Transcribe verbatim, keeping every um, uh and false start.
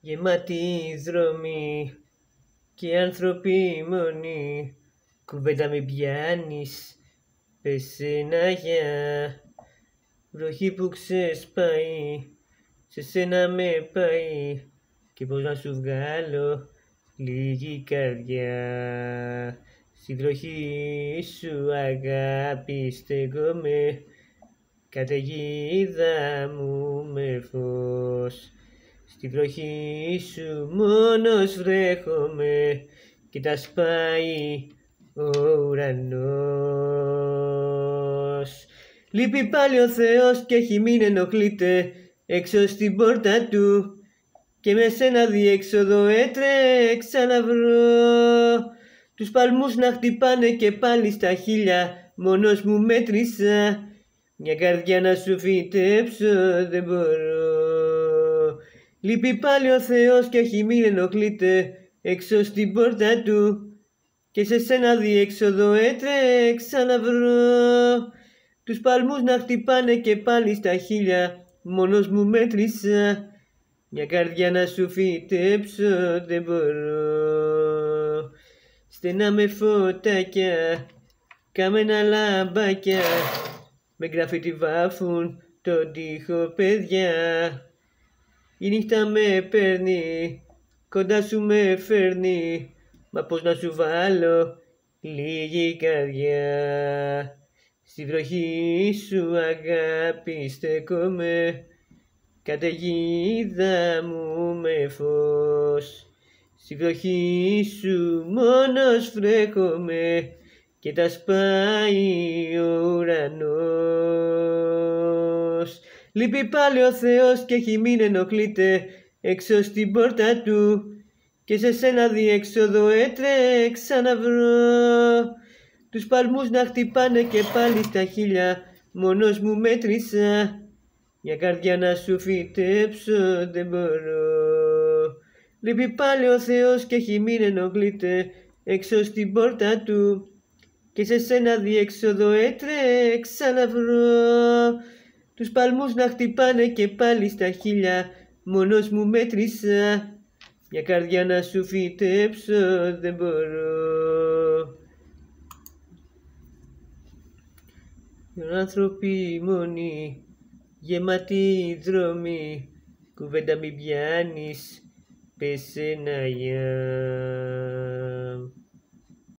Γεμάτοι δρόμοι και άνθρωποι μόνοι, κουβέντα με πιάνεις, πες ένα γεια. Βροχή που ξεσπάει, σε σένα με πάει, και πώς να σου βγάλω λίγη καρδιά. Στη βροχή σου αγάπη στέκομαι, καταιγίδα μου με φως. Στη βροχή σου μόνος βρέχομαι και τα σπάει ο ουρανός. Λείπει πάλι ο Θεός και έχει μην ενοχλείται έξω στην πόρτα του, και με σένα διέξοδο έτρεξα να βρω. Τους παλμούς να χτυπάνε και πάλι στα χείλια, μόνος μου μέτρησα, μια καρδιά να σου φυτέψω δεν μπορώ. Λείπει πάλι ο Θεός και έχει μην ενοχλείται έξω στην πόρτα του, και σε σένα διέξοδο έτρεξα να βρω. Τους παλμούς να χτυπάνε και πάλι στα χείλια, μόνος μου μέτρησα, μια καρδιά να σου φυτέψω δεν μπορώ. Στενά με φωτάκια, κάμενα λαμπάκια, με γραφίτι βάφουν τον τοίχο παιδιά. Η νύχτα με παίρνει, κοντά σου με φέρνει, μα πώς να σου βάλω λίγη καρδιά. Στη βροχή σου αγάπη στέκομαι, καταιγίδα μου με φως. Στη βροχή σου μόνος βρέχομαι και τα σπάει ο ουρανός. Λείπει πάλι ο Θεός και έχει μην ενοχλείται έξω στην πόρτα του, και σε σένα διέξοδο έτρεξα να βρω. Τους παλμούς να χτυπάνε και πάλι στα χείλια, μόνος μου μέτρησα, μια καρδιά να σου φυτέψω δεν μπορώ. Λείπει πάλι ο Θεός και έχει μην ενοχλείται έξω στην πόρτα του, και σε σένα διέξοδο έτρεξα να βρω. Τους παλμούς να χτυπάνε και πάλι στα χείλια, μόνος μου μέτρησα, μια καρδιά να σου φυτέψω δεν μπορώ. Οι άνθρωποι μόνοι, γεμάτοι δρόμοι, κουβέντα μην πιάνεις, πες ένα γεια.